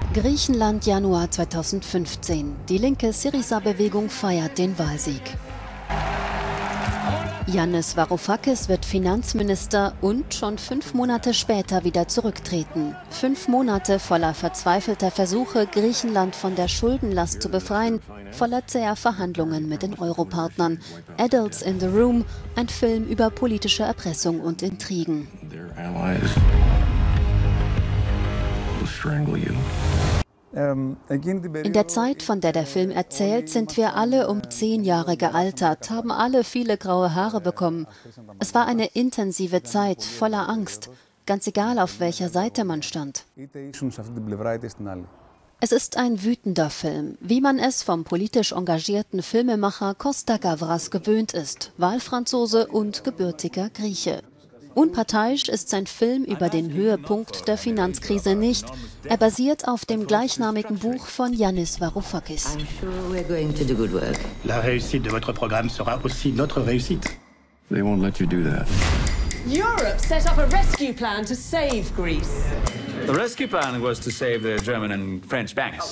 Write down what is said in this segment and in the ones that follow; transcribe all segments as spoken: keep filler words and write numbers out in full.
Griechenland Januar zweitausendfünfzehn. Die linke Syriza-Bewegung feiert den Wahlsieg. Yannis Varoufakis wird Finanzminister und schon fünf Monate später wieder zurücktreten. Fünf Monate voller verzweifelter Versuche, Griechenland von der Schuldenlast zu befreien, voller zäher Verhandlungen mit den Europartnern. Adults in the Room, ein Film über politische Erpressung und Intrigen. In der Zeit, von der der Film erzählt, sind wir alle um zehn Jahre gealtert, haben alle viele graue Haare bekommen. Es war eine intensive Zeit, voller Angst, ganz egal, auf welcher Seite man stand. Es ist ein wütender Film, wie man es vom politisch engagierten Filmemacher Costa Gavras gewöhnt ist, Wahlfranzose und gebürtiger Grieche. Unparteiisch ist sein Film über den Höhepunkt der Finanzkrise nicht. Er basiert auf dem gleichnamigen Buch von Yannis Varoufakis. La réussite de votre programme sera aussi notre réussite. They won't let you do that. Europe set up a rescue plan to save Greece. The rescue plan was to save the German and French banks.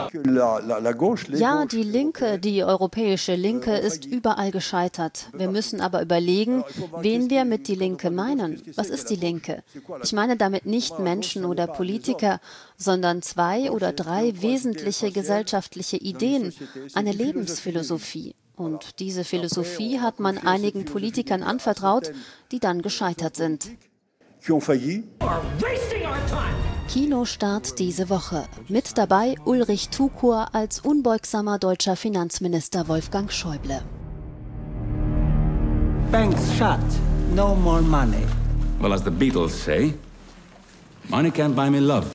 Ja, die Linke, die europäische Linke, ist überall gescheitert. Wir müssen aber überlegen, wen wir mit die Linke meinen. Was ist die Linke? Ich meine damit nicht Menschen oder Politiker, sondern zwei oder drei wesentliche gesellschaftliche Ideen, eine Lebensphilosophie. Und diese Philosophie hat man einigen Politikern anvertraut, die dann gescheitert sind. Kinostart diese Woche. Mit dabei Ulrich Tukur als unbeugsamer deutscher Finanzminister Wolfgang Schäuble. Banks shut, no more money. Well, as the Beatles say, money can't buy me love.